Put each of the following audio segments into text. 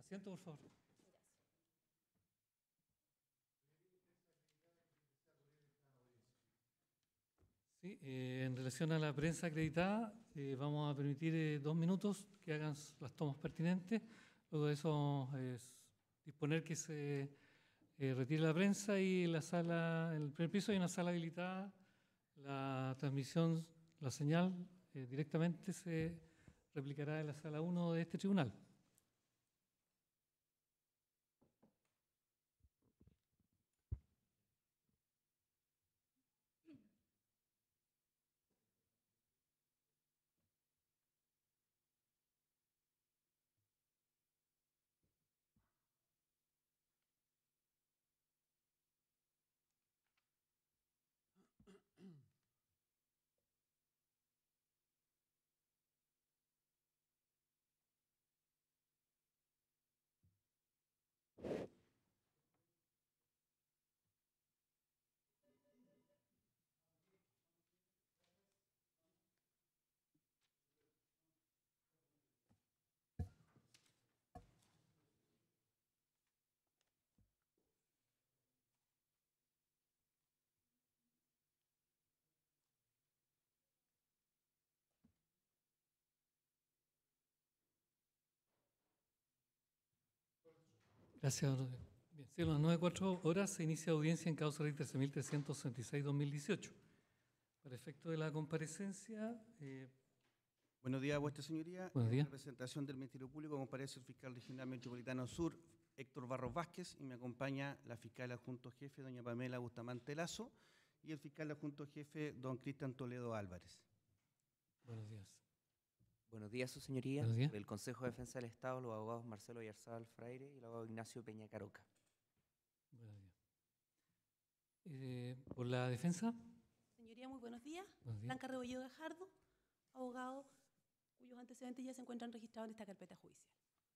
Asiento, por favor. Sí, en relación a la prensa acreditada, vamos a permitir 2 minutos que hagan las tomas pertinentes. Luego de eso, disponer que se retire la prensa y en la sala, en el primer piso hay una sala habilitada. La transmisión, la señal directamente se replicará en la sala 1 de este tribunal. Gracias. Bien, sí, a las 9:04 se inicia audiencia en causa ley 13.366/2018. Para efecto de la comparecencia... Buenos días, Vuestra Señoría. Buenos días. En representación del Ministerio Público comparece el fiscal regional metropolitano sur, Héctor Barros Vázquez, y me acompaña la fiscal adjunto jefe, doña Pamela Bustamante Lazo, y el fiscal adjunto jefe, don Cristian Toledo Álvarez. Buenos días. Buenos días, Su Señoría. Buenos días. Por el Consejo de Defensa del Estado, los abogados Marcelo Yarzábal Fraire y el abogado Ignacio Peña Caroca. Buenos días. ¿Por la defensa? Señoría, muy buenos días. Buenos días. Blanca Rebolledo Gajardo, abogado cuyos antecedentes ya se encuentran registrados en esta carpeta judicial.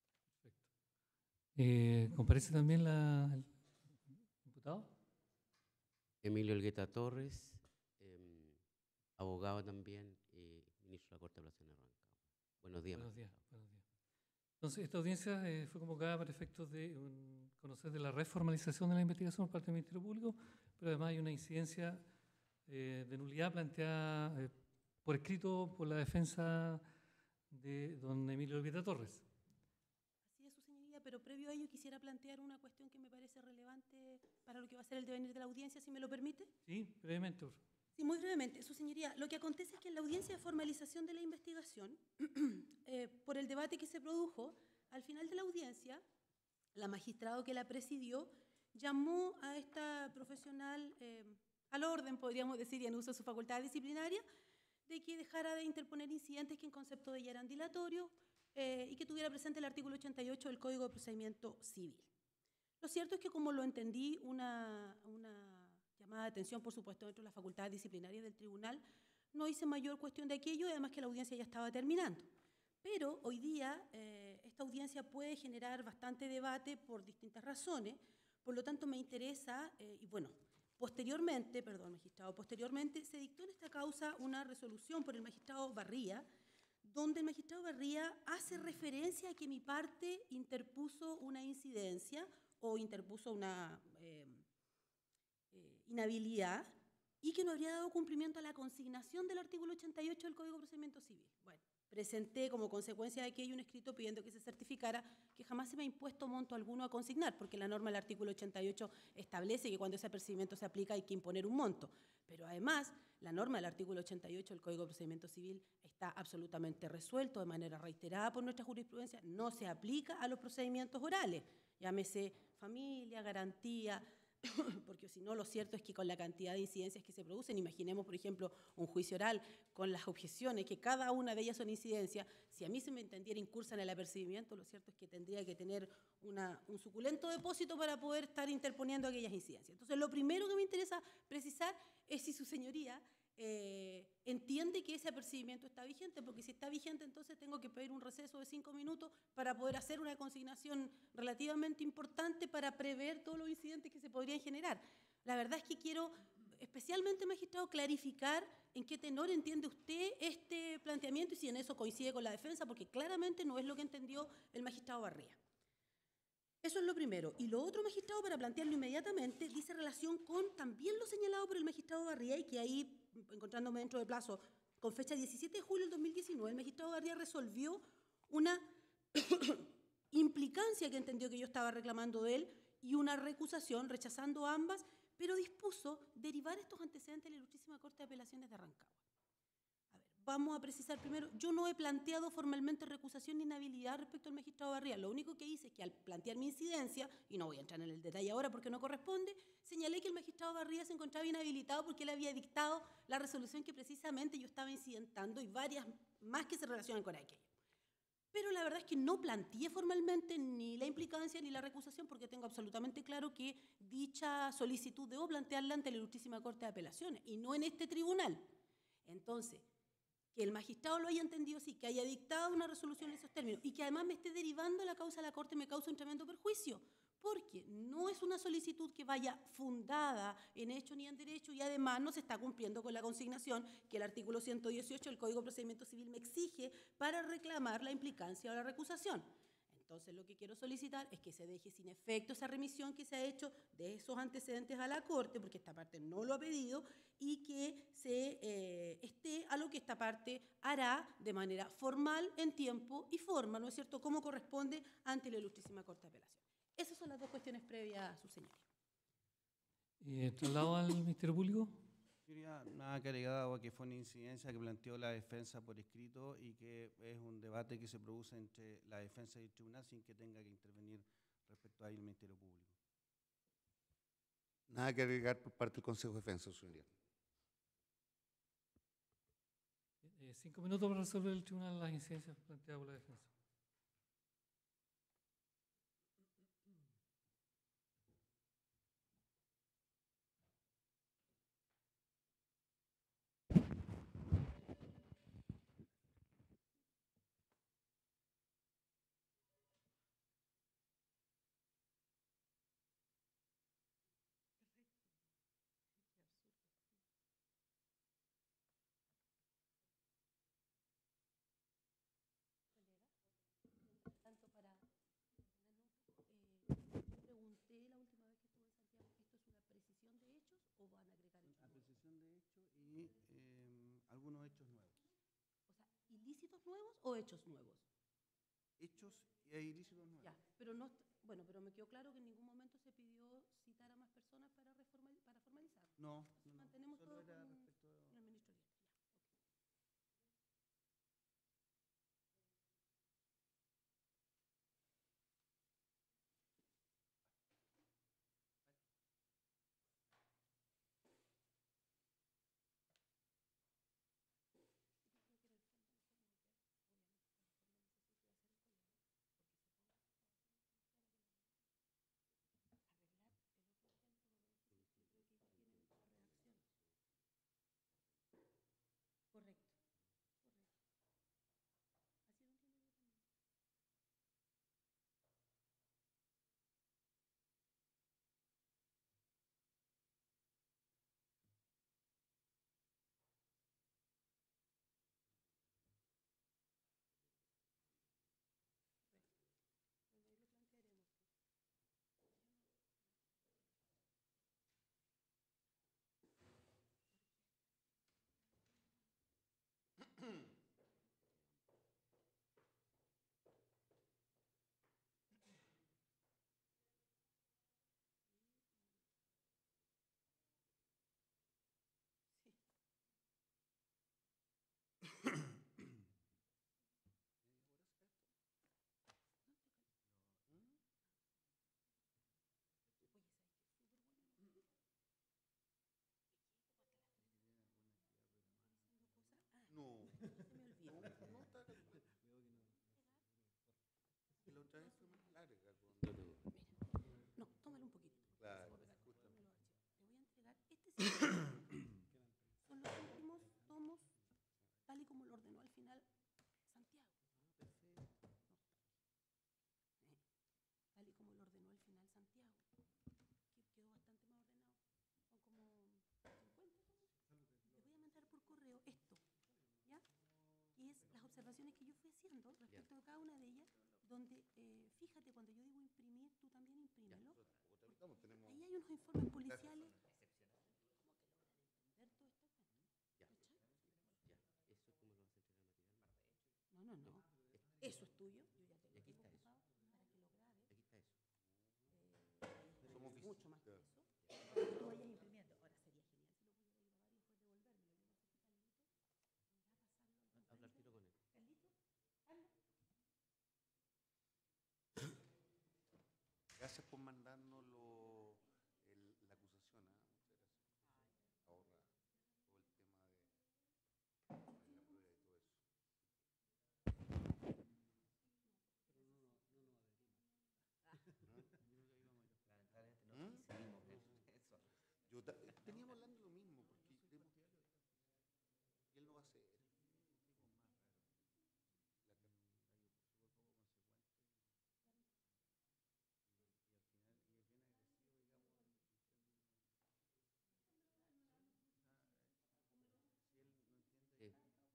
Perfecto. ¿Comparece también el diputado? Emilio Elgueta Torres, abogado también y ministro de la Corte de Apelaciones de Rancagua. Buenos días. Buenos días. Buenos días. Entonces, esta audiencia fue convocada para efectos de conocer de la reformalización de la investigación por parte del Ministerio Público, pero además hay una incidencia de nulidad planteada por escrito por la defensa de don Emilio Elgueta Torres. Así es, Su Señoría, pero previo a ello quisiera plantear una cuestión que me parece relevante para lo que va a ser el devenir de la audiencia, si me lo permite. Sí, brevemente, por favor. Sí, muy brevemente, Su Señoría. Lo que acontece es que en la audiencia de formalización de la investigación, por el debate que se produjo, al final de la audiencia, la magistrado que la presidió llamó a esta profesional al orden, podríamos decir, y en uso de su facultad disciplinaria, de que dejara de interponer incidentes que en concepto de ella eran dilatorios y que tuviera presente el artículo 88 del Código de Procedimiento Civil. Lo cierto es que, como lo entendí, una llamada de atención, por supuesto, dentro de las facultades disciplinarias del tribunal, no hice mayor cuestión de aquello, y además que la audiencia ya estaba terminando. Pero hoy día esta audiencia puede generar bastante debate por distintas razones, por lo tanto me interesa, y bueno, posteriormente se dictó en esta causa una resolución por el magistrado Barría, donde el magistrado Barría hace referencia a que mi parte interpuso una incidencia o interpuso una inhabilidad y que no habría dado cumplimiento a la consignación del artículo 88 del Código de Procedimiento Civil. Bueno, presenté como consecuencia de aquello un escrito pidiendo que se certificara que jamás se me ha impuesto monto alguno a consignar, porque la norma del artículo 88 establece que cuando ese apercibimiento se aplica hay que imponer un monto. Pero además, la norma del artículo 88 del Código de Procedimiento Civil está absolutamente resuelto de manera reiterada por nuestra jurisprudencia, no se aplica a los procedimientos orales, llámese familia, garantía, porque si no, lo cierto es que con la cantidad de incidencias que se producen, imaginemos, por ejemplo, un juicio oral con las objeciones, que cada una de ellas son incidencias, si a mí se me entendiera incursa en el apercibimiento, lo cierto es que tendría que tener un suculento depósito para poder estar interponiendo aquellas incidencias. Entonces, lo primero que me interesa precisar es si su señoría entiende que ese apercibimiento está vigente, porque si está vigente, entonces tengo que pedir un receso de 5 minutos para poder hacer una consignación relativamente importante para prever todos los incidentes que se podrían generar. La verdad es que quiero, especialmente, magistrado, clarificar en qué tenor entiende usted este planteamiento y si en eso coincide con la defensa, porque claramente no es lo que entendió el magistrado Barría. Eso es lo primero. Y lo otro, magistrado, para plantearlo inmediatamente, dice relación con también lo señalado por el magistrado Barría, y que ahí, encontrándome dentro de plazo, con fecha 17 de julio del 2019, el magistrado Barría resolvió una implicancia que entendió que yo estaba reclamando de él y una recusación, rechazando ambas, pero dispuso derivar estos antecedentes a la Ilustrísima Corte de Apelaciones de Rancagua. A ver, vamos a precisar primero, yo no he planteado formalmente recusación ni inhabilidad respecto al magistrado Barría. Lo único que hice es que al plantear mi incidencia, y no voy a entrar en el detalle ahora porque no corresponde, señalé que el magistrado Barría se encontraba inhabilitado porque él había dictado la resolución que precisamente yo estaba incidentando y varias más que se relacionan con aquello. Pero la verdad es que no planteé formalmente ni la implicancia ni la recusación porque tengo absolutamente claro que dicha solicitud debo plantearla ante la Ilustrísima Corte de Apelaciones y no en este tribunal. Entonces, que el magistrado lo haya entendido así, que haya dictado una resolución en esos términos y que además me esté derivando la causa a la Corte me causa un tremendo perjuicio, porque no es una solicitud que vaya fundada en hecho ni en derecho y además no se está cumpliendo con la consignación que el artículo 118 del Código de Procedimiento Civil me exige para reclamar la implicancia o la recusación. Entonces, lo que quiero solicitar es que se deje sin efecto esa remisión que se ha hecho de esos antecedentes a la Corte, porque esta parte no lo ha pedido, y que se esté a lo que esta parte hará de manera formal, en tiempo y forma, ¿no es cierto?, como corresponde ante la Ilustrísima Corte de Apelación. Esas son las dos cuestiones previas, su señoría. ¿Traslado al Ministerio Público? Señoría, nada que agregado a que fue una incidencia que planteó la defensa por escrito y que es un debate que se produce entre la defensa y el tribunal sin que tenga que intervenir respecto a el Ministerio Público. Nada que agregar por parte del Consejo de Defensa, señoría. 5 minutos para resolver el tribunal las incidencias planteadas por la defensa. Tanto para pregunté la última vez que estuve en Santiago, ¿esto es una precisión de hechos o van a agregar hechos nuevos? Apreciación de hecho y algunos hechos nuevos. O sea, ¿ilícitos nuevos o hechos nuevos? Hechos e ilícitos nuevos. Ya, pero no, bueno, pero me quedó claro que en ningún momento se pidió citar a más personas para formalizar. No, Mantenemos solo todo era con respecto a... el ministro Liesta. Ya, ok. Correcto, correcto. Así lo entiendo yo también. Correcto. Bueno, ahí lo plantearemos. Sí. Oye, ¿sabes qué? Súper bueno. Me quedé como hasta las 3 de la tarde. Haciendo cosas. Ah, No, se me olvidó. no está la otra vez fue más larga. No, tómalo un poquito. Claro, Se va a pegar con los archivos. Le voy a entregar este sí. Son los últimos tomos, tal y como lo ordenó al final Santiago. No está aquí. Tal y como lo ordenó al final Santiago, que quedó bastante más ordenado. Son como 50 tomos. Les voy a mandar por correo esto, ¿ya? Que es las observaciones que yo fui haciendo respecto a cada una de ellas donde, fíjate, cuando yo digo imprimir, tú también imprímelo. Nosotros tampoco tramitamos, tenemos... Ahí hay unos informes policiales. ¿Cómo que lograr entender todo esto? Ya, ¿Cachai? ya. ¿Eso cómo lo vas a entregar materialmente? No, no, no. Eso es tuyo. Yo ya te Y lo aquí tengo está eso. ocupado para que lo grabes. Aquí está eso. Somos Mucho más que visitas. eso. Para que tú vayas imprimiendo. Ahora sería genial si lo pudiera grabar y después devolvérmelo. Yo no sé si Carlito podrá pasarlo al Habla al tiro con él. Carlito, hazlo. Gracias por mandarnos la acusación, ¿ah? Muchas gracias. Ahorra todo el tema de la prueba y todo eso. Lamentablemente no ¿Mm? coincidimos en eso. Veníamos hablando lo mismo, porque y él no va a hacer. La car- Sí.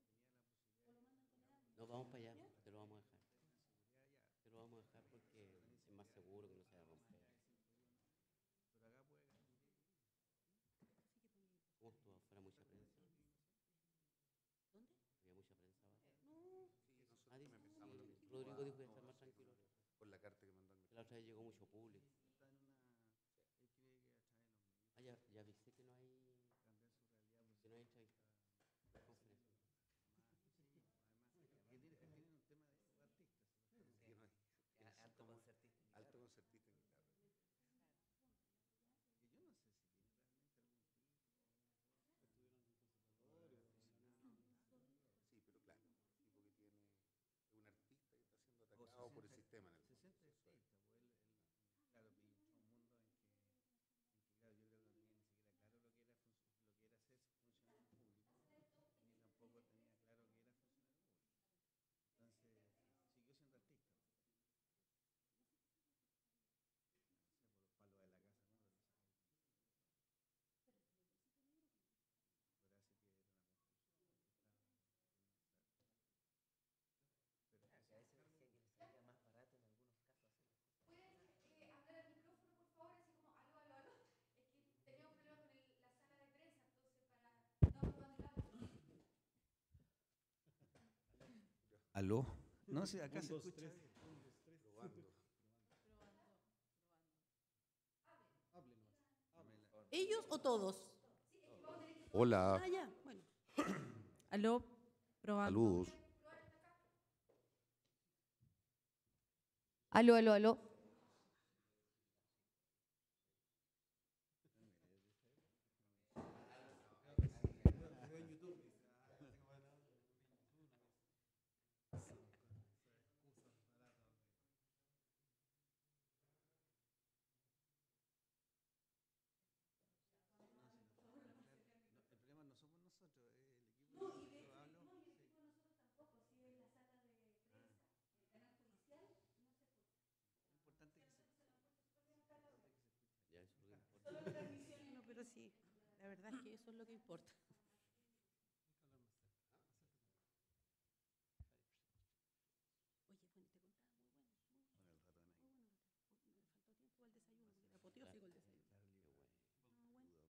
No, vamos para allá, te lo vamos a dejar. Te lo vamos a dejar porque es más seguro que no se vaya a romper. Pero acá puede ganar. ¿Cómo estuvo afuera? ¿Mucha prensa? ¿Dónde? ¿Había mucha prensa abajo? No. Sí, nosotros Ah, también pensamos lo mismo. Rodrigo dijo que No, estar más sí, tranquilo. por la carta que mandó al Que la otra vez llegó mucho público. Está en una. Él cree que a través de los medios Ah, ya avisé que no hay cambiar su realidad. Pues, que no hay entrevista. Conferencia. además, tienen un tema de artistas. Sí, no hay- es Alto como concertista en alto guitarra. concertista en guitarra. Y yo no sé si tiene realmente algún título. Sí, pero claro, un tipo que tiene es un artista que está siendo O se atacado por el siente- sistema en el Se fondo. siente Eso es. artista, pues claro, y entró a un mundo en que, claro, yo creo que no tenía ni siquiera claro lo que era, lo que era ser funcionario público, ni tampoco tenía claro que era funcionario público. Entonces, siguió siendo artista. No sé, por los palos de la casa, ¿cómo lo sacáis? Pero hace que era una confusión, que estaba innecesaria. Pero Ah, que a veces decía que le salía más barato en algunos casos hacer las cosas. ¿Puedes hablar al micrófono, por favor? Así como, aló, aló, aló. Es que tenía un problema con la sala de prensa, entonces para... Estamos probando el audio. ¿Aló? No sé, acá se escucha bien. Probando. ¿Ellos o todos? Hola. Ah, ya, bueno. Aló, probando. Saludos. Aló, aló, aló. El problema no somos nosotros, es el equipo. No, y de hecho, No, y el equipo de nosotros tampoco. Si es la sala de prensa, el canal policial, no se escucha. Es importante que se escuche. Ya eso es lo que importa. No, pero sí, la verdad es que eso es lo que importa.